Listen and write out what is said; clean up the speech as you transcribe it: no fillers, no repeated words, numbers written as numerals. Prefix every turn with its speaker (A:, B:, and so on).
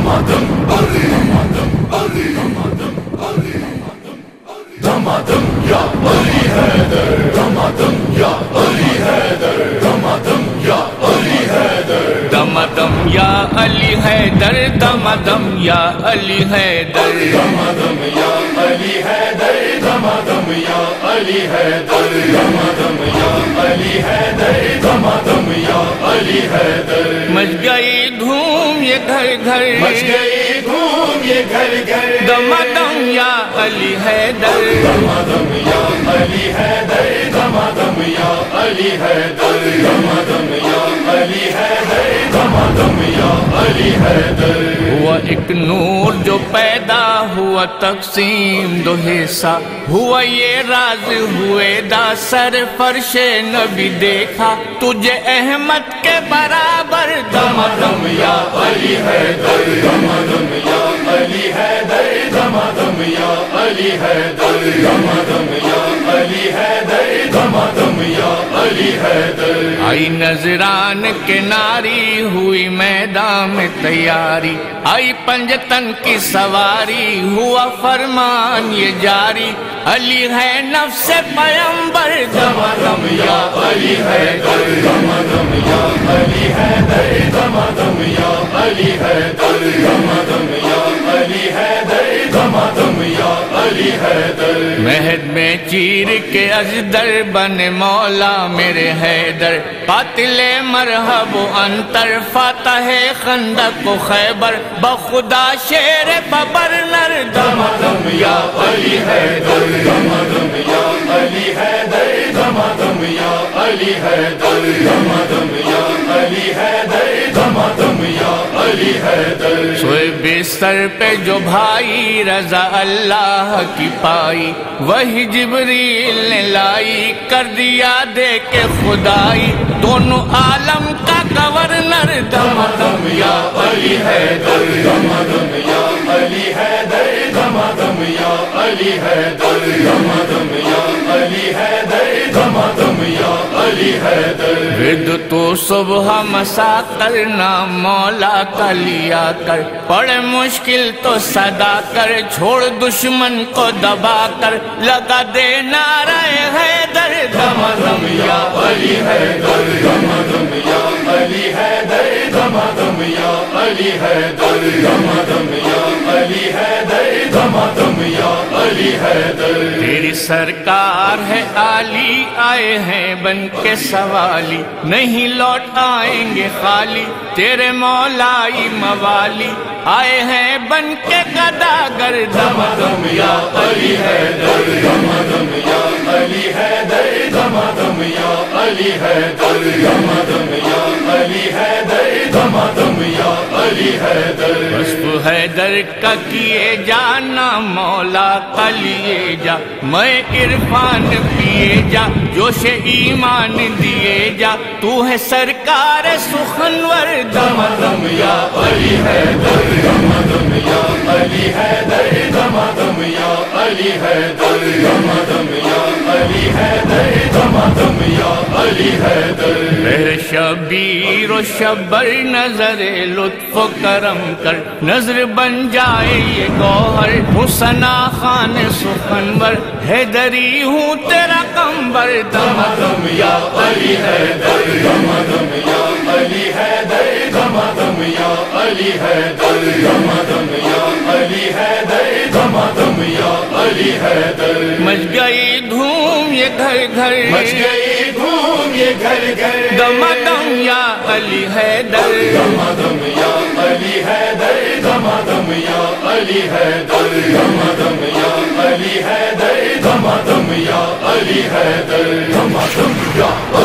A: دمادم علی دمادم یا علی حیدر دمادم یا علی حیدر دمادم یا علی حیدر
B: دمدم یا علی حیدر دمدم یا علی حیدر
A: دمادم یا علی حیدر دمادم یا علی حیدر دمادم یا علی حیدر دمادم یا علی حیدر
B: مچ گئی دھوم یہ گھر گھر
A: مچ گئی دھوم یہ گھر گھر
B: دمدم یا علی حیدر
A: دمادم یا علی حیدر دمادم یا علی حیدر دمادم یا علی حیدر دمادم یا علی حیدر
B: ہوا ایک نور جو پیدا ہوا تقسیم دو حصہ ہوا یہ راز ہوئے دا سر فرش نبی دیکھا تجھے احمد کے برابر
A: دمادم یا علی حیدر دمادم یا علی حیدر دمادم یا علی حیدر دمادم یا علی حیدر دمادم یا علی حیدر
B: آئی نظران کے ناری ہوئی میدان میں تیاری آئی پنجتن کی سواری ہوا فرمان یہ جاری علی ہے نفس پیمبر
A: دمادم یا علی حیدر دمادم یا علی حیدر دمادم یا علی حیدر دمادم یا علی حیدر دمادم یا علی حیدر
B: مہد میں چیر کے ازدر بنے مولا میرے حیدر قاتل مرحب و انتر فاتح خندق و خیبر بخدا شیر ببر نر
A: دمادم یا علی حیدر دمادم یا علی حیدر دمادم یا علی حیدر دمادم یا علی حیدر دمادم یا علی حیدر
B: سوئے بستر پہ جو بھائی رضا اللہ کی پائی وہی جبریل نے لائی کر دیا دے کے خدائی دونوں عالم کا گورنر
A: دمادم یا علی حیدر دمادم یا علی حیدر دمادم یا علی حیدر دمادم یا علی حیدر دمادم یا علی حیدر
B: ورد تو صبح مسا کرنا مولا کا لیا کر پڑے مشکل تو صدا کر چھوڑ دشمن کو دبا کر لگا دے نعرہ حیدر
A: دمادم یا علی حیدر دمادم یا علی حیدر دمادم یا علی حیدر دمادم یا علی حیدر دمادم یا علی حیدر
B: تیری سرکار ہے عالی آئے ہیں بن کے سوالی نہیں لوٹ آئیں گے خالی تیرے مولائی موالی آئے ہیں بن کے گداگر
A: دمادم یا علی حیدر دمادم یا علی حیدر دمادم یا علی حیدر دمادم یا علی حیدر دمادم یا علی حیدر
B: وصف حیدر کا کیے جانا مولا کا لیے جا میں عرفان پیے جا جوش ایمان دیے جا تو ہے سرکار سخنور
A: دمادم یا علی حیدر دمادم یا علی حیدر دمادم یا علی حیدر دمادم یا علی حیدر دمادم یا علی حیدر
B: میرے شبیر و شبر نظر لطف و کرم کر نظر بن جائے یہ گوہر حسنا خان سخنور حیدری ہوں تیرا قمبر
A: دمادم یا علی حیدر دمادم یا علی حیدر دمادم یا علی حیدر دمادم یا علی حیدر دمادم یا علی حیدر
B: مچ گئی دھوم یہ گھر گھر
A: مچ گئی دھوم یہ گھر گھر
B: دمدم یا علی حیدر
A: دمادم یا علی حیدر دمادم یا علی حیدر دمادم یا علی حیدر دمادم یا علی حیدر دمادم یا